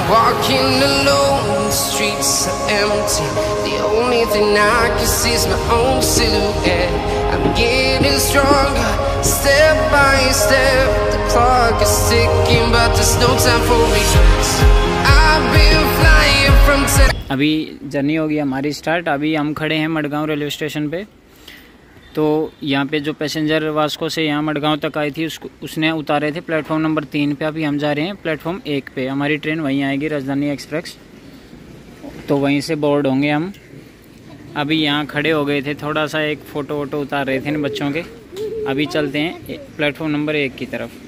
Walking alone, the streets are empty. The only thing I can see is my own silhouette. I'm getting stronger, step by step. The clock is ticking, but there's no time for regrets. I've been flying from अभी journey होगी हमारी start. अभी हम खड़े हैं Madgaon railway station पे। तो यहाँ पे जो पैसेंजर वास्को से यहाँ मडगांव तक आई थी उसने उतारे थे प्लेटफॉर्म नंबर 3 पे। अभी हम जा रहे हैं प्लेटफॉर्म 1 पे। हमारी ट्रेन वहीं आएगी, राजधानी एक्सप्रेस, तो वहीं से बोर्ड होंगे हम। अभी यहाँ खड़े हो गए थे, थोड़ा सा एक फ़ोटो वोटो उतार रहे थे इन बच्चों के। अभी चलते हैं प्लेटफॉर्म नंबर 1 की तरफ।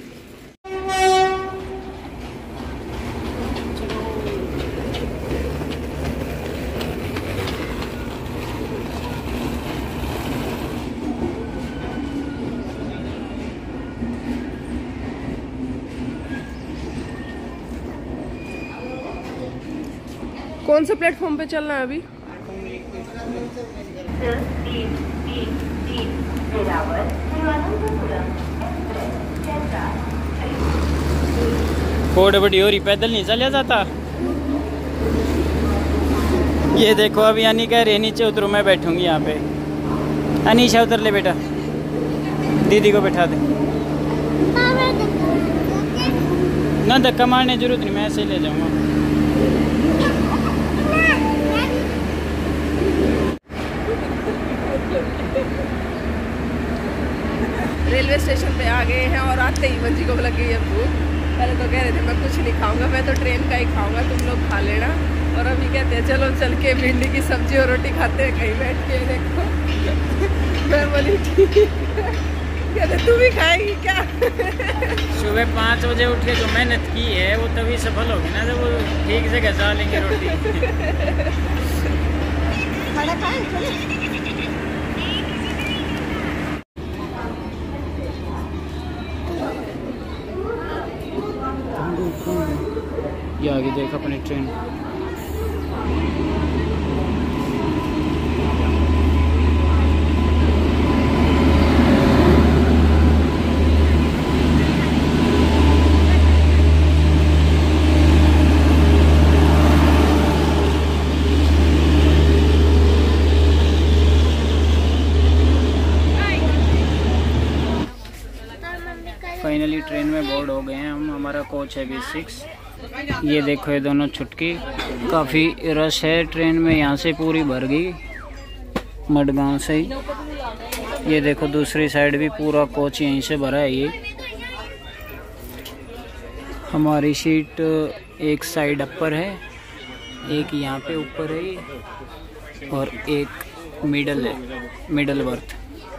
कौन से प्लेटफॉर्म पे चलना है अभी? कोड बड़ी हो रही, पैदल नहीं चला जाता। ये देखो अभी यानी कह रही है नीचे उतरो, मैं बैठूंगी यहाँ पे। अनीशा उतर ले बेटा, दीदी को बैठा दे। ना धक्का मारने की जरूरत नहीं, मैं ऐसे ही ले जाऊँगा। रेलवे स्टेशन पे आ गए हैं और आते ही मंजी को लग गई है भूख। पहले तो कह रहे थे मैं कुछ नहीं खाऊंगा, मैं तो ट्रेन का ही खाऊंगा, तुम लोग खा लेना। और अभी कहते हैं चलो चल के भिंडी की सब्जी और रोटी खाते हैं कहीं बैठ के। देखो मैं बोली ठीक, कहते तू भी खाएगी क्या? सुबह 5 बजे उठ के जो मेहनत की है वो तभी सफल होगी ना, जब वो ठीक से घसा लेंगे रोटी। खाना खाएं चलो। ये आगे देख अपनी ट्रेन। फाइनली ट्रेन में बोर्ड हो गए हैं हम। हमारा कोच है B6। ये देखो ये दोनों छुटकी, काफ़ी रश है ट्रेन में, यहाँ से पूरी भर गई मडगांव से ही। ये देखो दूसरी साइड भी पूरा कोच यहीं से भरा है। ये हमारी सीट एक साइड अपर है, एक यहाँ पे ऊपर है ये, और एक मिडल है, middle berth.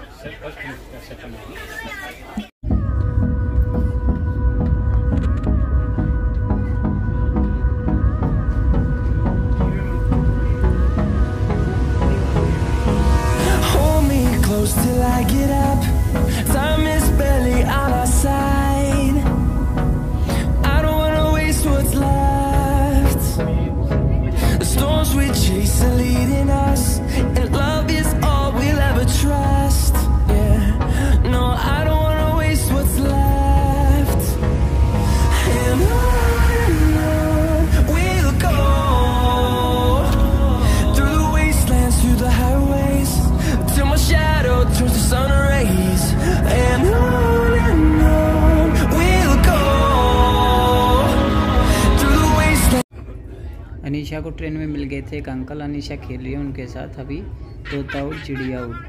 Till I get up, time is barely on our side. I don't wanna waste what's left. The storms we chase are leading us, and love is all we'll ever trust. Yeah, no, I don't wanna waste what's left. And on we'll go, through the wastelands, through the highways, till my shadow turns to sun rays. And on we'll go, through the wasteland. Anisha को train में मिल गए थे एक uncle. Anisha खेल रही है उनके साथ अभी तोता उड़ चिड़िया उड़।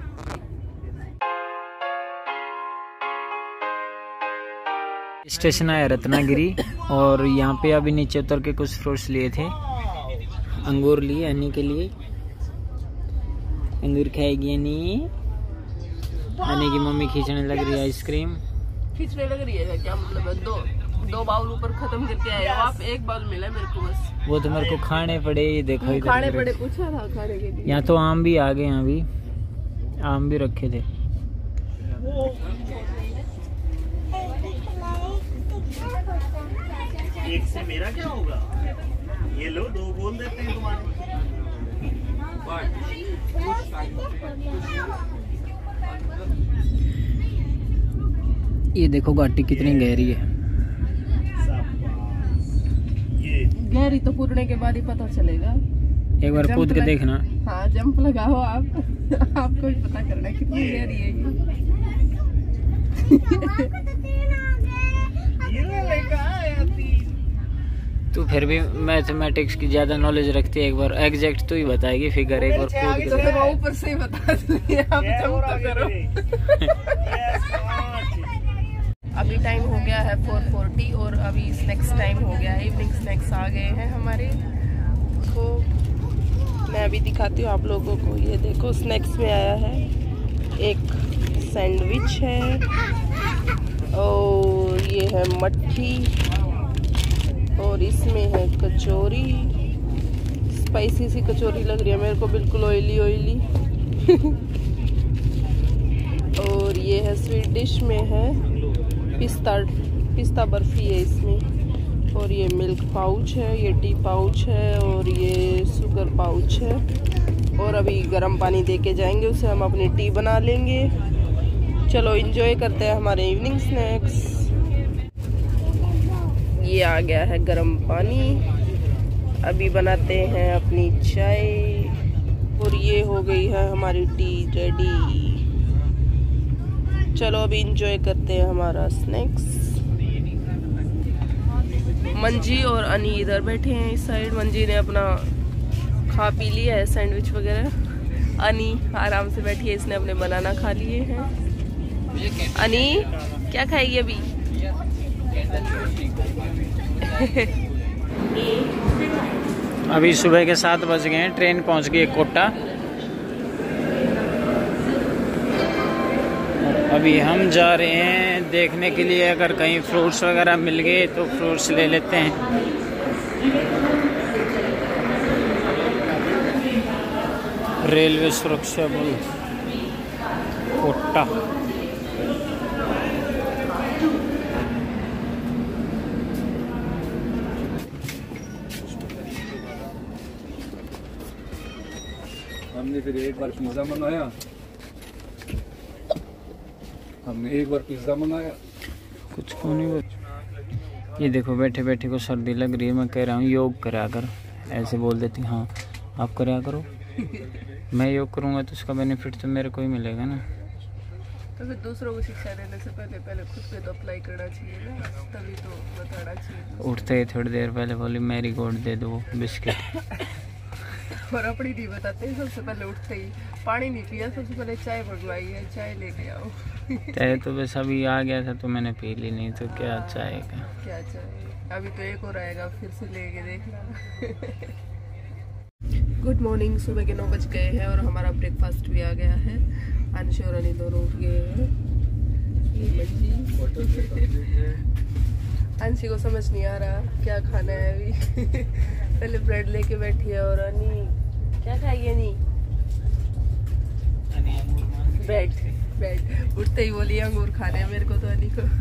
स्टेशन आया रत्नागिरी, और यहाँ पे अभी नीचे उतर के कुछ फ्रूट्स लिए थे। अंगूर लिए अन्नी के लिए, अंगूर खाएगी अन्नी। अन्नी की मम्मी खींचने लग रही है आइसक्रीम। खींचने लग रही है क्या मतलब है? दो बाउल ऊपर खत्म करके आए हो आप, एक बाउल मिला मेरे को बस। वो तो मेरे को खाने पड़े। ये देखो खाने पड़े, पूछा था खाने के लिए। यहाँ तो आम भी आ गए, यहाँ भी आम भी रखे थे। एक से मेरा क्या होगा? ये लो, 2 बोल देते हैं तुम्हारे। ये देखो घाटी कितनी गहरी है। गहरी तो कूदने के बाद ही पता चलेगा। एक बार कूद के देखना। हाँ जंप लगाओ आप। आपको भी पता करना है कितनी गहरी है ये। तू फिर भी मैथमेटिक्स की ज्यादा नॉलेज रखती है, एक बार एग्जैक्ट तू ही बताएगी फिगर, एक बार कूद तो फिर ऊपर से ही बता दूंगी, आप जंप तो करो। अभी टाइम हो गया है 4:40 और अभी स्नैक्स टाइम हो गया है, इवनिंग स्नैक्स आ गए हैं हमारे। तो मैं अभी दिखाती हूँ आप लोगों को, ये देखो स्नैक्स में आया है एक सैंडविच है और ये है मट्ठी और इसमें है कचौरी, स्पाइसी सी कचौरी लग रही है मेरे को, बिल्कुल ऑयली ऑयली। और ये है स्वीट डिश में है पिस्ता बर्फी है इसमें, और ये मिल्क पाउच है, ये टी पाउच है और ये शुगर पाउच है। और अभी गर्म पानी दे के जाएंगे उसे, हम अपनी टी बना लेंगे। चलो एंजॉय करते हैं हमारे इवनिंग स्नैक्स। ये आ गया है गर्म पानी, अभी बनाते हैं अपनी चाय और ये हो गई है हमारी टी रेडी। चलो अभी एंजॉय करते हैं हमारा स्नैक्स। मंजी और अनी इधर बैठे हैं इस साइड, मंजी ने अपना खा पी लिया है सैंडविच वगैरह, अनी आराम से बैठी है, इसने अपने बनाना खा लिए हैं। अनी क्या खाएगी अभी? अभी सुबह के 7 बज गए हैं, ट्रेन पहुंच गई है कोटा। अभी हम जा रहे हैं देखने के लिए, अगर कहीं फ्रूट्स वगैरह मिल गए तो फ्रूट्स ले लेते हैं। रेलवे सुरक्षा बल कोटा। हमने फिर एक बार पिज्जा मंगाया, कुछ क्यों नहीं बोल। ये देखो बैठे बैठे को सर्दी लग रही है, मैं कह रहा हूँ योग करा कर, ऐसे बोल देती हाँ आप करा करो। मैं योग करूँगा तो उसका बेनिफिट तो मेरे को ही मिलेगा ना। तो फिर दूसरों को शिक्षा देने से पहले खुद पे तो अप्लाई करना चाहिए ना, तभी तो बताना चाहिए। उठते ही थोड़ी देर पहले बोली मैरी गोल्ड दे दो बिस्किट। और अपनी नहीं बताते, सबसे पहले उठते ही पानी नहीं पिया, सबसे पहले चाय मंगवाई है, चाय लेके आओ। चाय तो बस अभी आ गया था तो मैंने पी ली, नहीं तो क्या चाय का क्या चाय, अभी तो एक और आएगा फिर से लेके देखना। गुड मॉर्निंग, सुबह के 9 बज गए हैं और हमारा ब्रेकफास्ट भी आ गया है। अंश और अनी दोनों उठ गए हैं। अंशी को समझ नहीं आ रहा क्या खाना है अभी। पहले ब्रेड लेके बैठी है और अनी क्या खाइए? नहीं ब्रेड उठते ही बोली अंगूर खाने हैं मेरे को तो अनी को।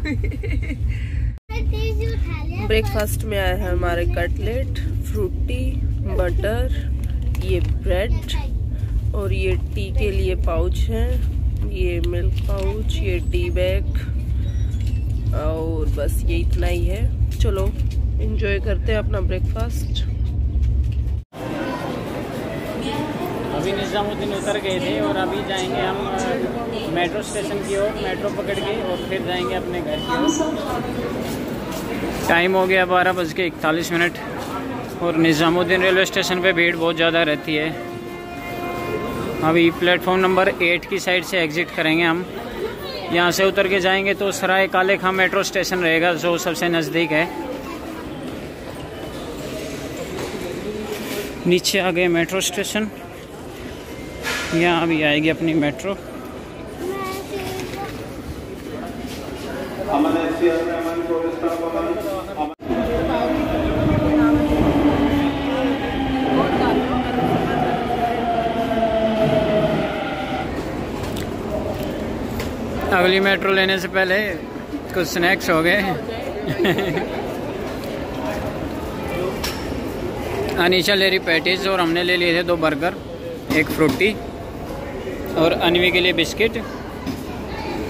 ब्रेकफास्ट में आया है हमारे कटलेट, फ्रूटी, बटर, ये ब्रेड और ये टी के लिए पाउच है, ये मिल्क पाउच, ये टी बैग और बस ये इतना ही है। चलो एंजॉय करते हैं अपना ब्रेकफास्ट। अभी निजामुद्दीन उतर गए थे और अभी जाएंगे हम मेट्रो स्टेशन की ओर, मेट्रो पकड़ के और फिर जाएंगे अपने घर की ओर। टाइम हो गया 12:41 और निजामुद्दीन रेलवे स्टेशन पे भीड़ बहुत ज़्यादा रहती है। अभी प्लेटफॉर्म नंबर 8 की साइड से एग्ज़िट करेंगे हम, यहाँ से उतर के जाएंगे तो सराय काले खां मेट्रो स्टेशन रहेगा जो सबसे नज़दीक है। नीचे आ गए मेट्रो स्टेशन, यहाँ अभी आएगी अपनी मेट्रो। अगली मेट्रो लेने से पहले कुछ स्नैक्स हो गए। अनीशा ले रही पैटीज और हमने ले लिए थे 2 बर्गर, 1 फ्रूटी और अनवी के लिए बिस्किट।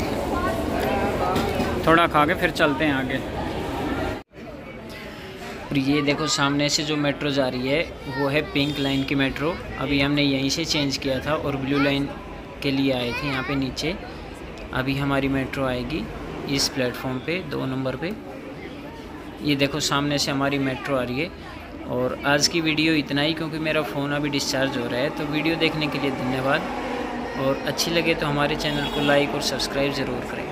थोड़ा खा के फिर चलते हैं आगे। और ये देखो सामने से जो मेट्रो जा रही है वो है पिंक लाइन की मेट्रो। अभी हमने यहीं से चेंज किया था और ब्लू लाइन के लिए आए थे यहाँ पे नीचे। अभी हमारी मेट्रो आएगी इस प्लेटफॉर्म पे 2 नंबर पे। ये देखो सामने से हमारी मेट्रो आ रही है। और आज की वीडियो इतना ही, क्योंकि मेरा फ़ोन अभी डिस्चार्ज हो रहा है। तो वीडियो देखने के लिए धन्यवाद, और अच्छी लगे तो हमारे चैनल को लाइक और सब्सक्राइब ज़रूर करें।